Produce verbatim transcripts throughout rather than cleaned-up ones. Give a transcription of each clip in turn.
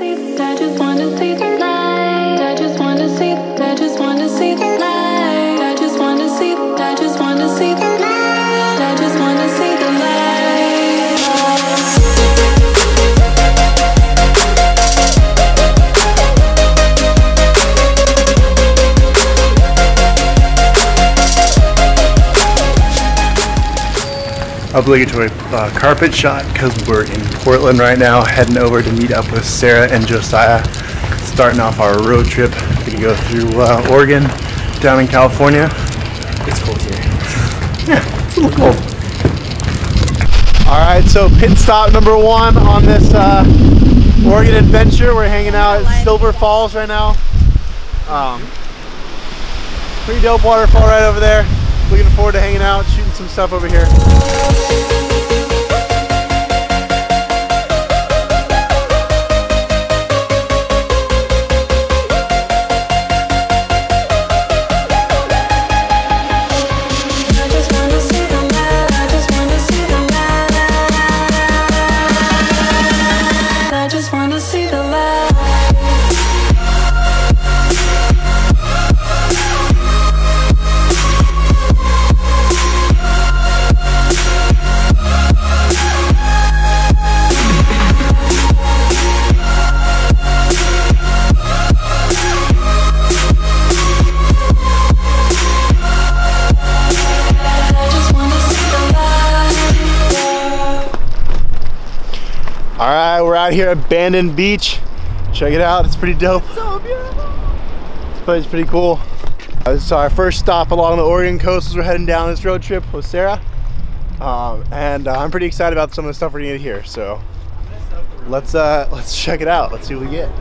see, I just wanna see the light. I just wanna see, I just wanna see the light. I just wanna see, I just wanna see the light. I just wanna see the light. Obligatory uh, carpet shot because we're in Portland right now, heading over to meet up with Sarah and Josiah, starting off our road trip. We're gonna go through uh, Oregon, down in California. It's cold here. Yeah, it's a little cold. All right, so pit stop number one on this uh, Oregon adventure. We're hanging out at Silver Falls right now. Um, pretty dope waterfall right over there. Looking forward to hanging out, shooting some stuff over here. Alright, we're out here at Bandon Beach. Check it out, it's pretty dope. So beautiful. This place is pretty cool. Uh, this is our first stop along the Oregon coast as we're heading down this road trip with Sarah. Um, and uh, I'm pretty excited about some of the stuff we're gonna get here. So let's uh, let's check it out. Let's see what we get.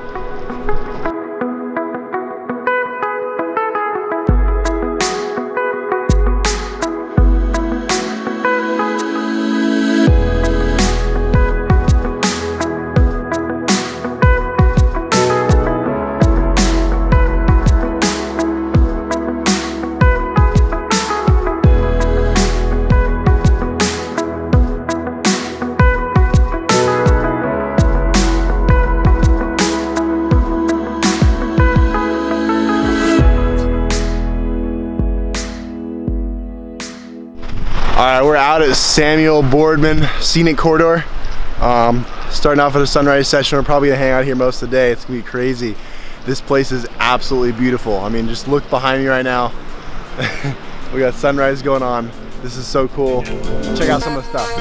Alright, we're out at Samuel Boardman Scenic Corridor. Um, starting off with a sunrise session. We're probably gonna hang out here most of the day. It's gonna be crazy. This place is absolutely beautiful. I mean, just look behind me right now. We got sunrise going on. This is so cool. Check out some of the stuff.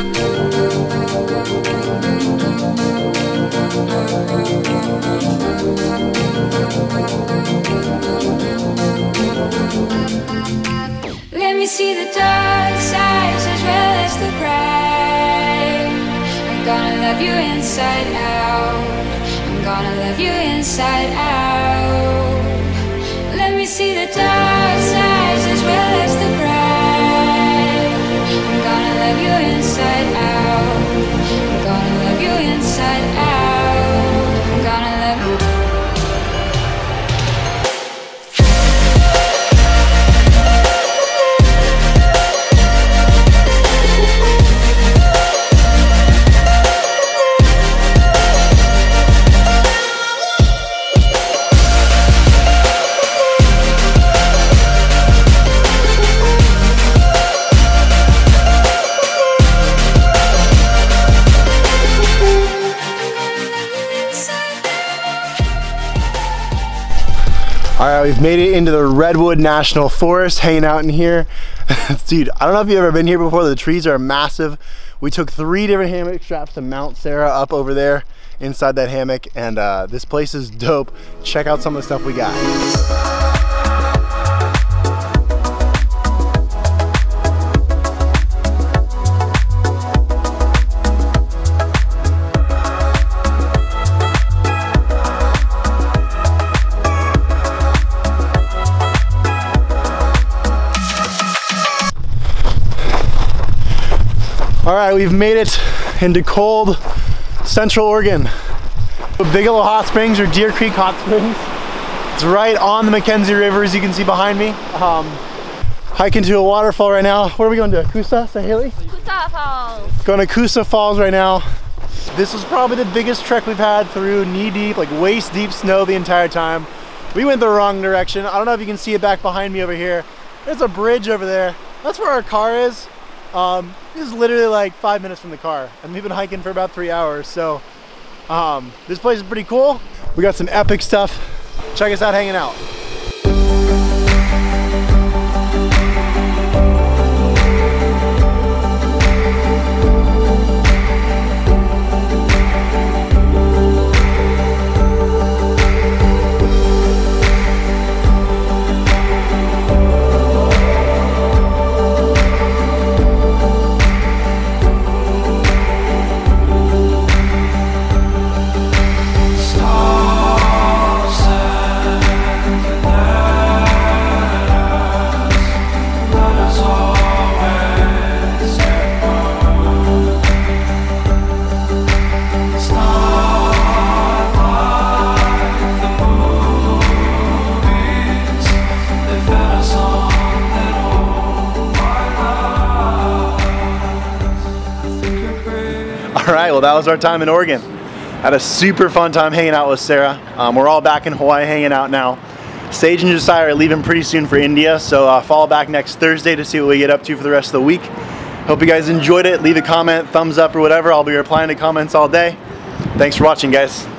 Let me see the dark sides as well as the bright. I'm gonna love you inside out. I'm gonna love you inside out. Let me see the dark sides as well as the bright. I'm gonna love you inside out. I'm gonna love you inside out. I'm gonna love you. Alright, we've made it into the Redwood National Forest, hanging out in here. Dude, I don't know if you've ever been here before. The trees are massive. We took three different hammock straps to mount Sarah up over there inside that hammock, and uh, this place is dope. Check out some of the stuff we got. All right, we've made it into cold Central Oregon. Bigelow Hot Springs, or Deer Creek Hot Springs. It's right on the Mackenzie River, as you can see behind me. Um, hiking to a waterfall right now. Where are we going to? Coosa? Say Haley? Coosa Falls. Going to Coosa Falls right now. This was probably the biggest trek we've had through knee-deep, like waist-deep snow the entire time. We went the wrong direction. I don't know if you can see it back behind me over here. There's a bridge over there. That's where our car is. Um, this is literally like five minutes from the car, and we've been hiking for about three hours. So um, this place is pretty cool. We got some epic stuff. Check us out hanging out. All right, well, that was our time in Oregon. Had a super fun time hanging out with Sara. Um, we're all back in Hawaii hanging out now. Sage and Josiah are leaving pretty soon for India, so uh, follow back next Thursday to see what we get up to for the rest of the week. Hope you guys enjoyed it. Leave a comment, thumbs up, or whatever. I'll be replying to comments all day. Thanks for watching, guys.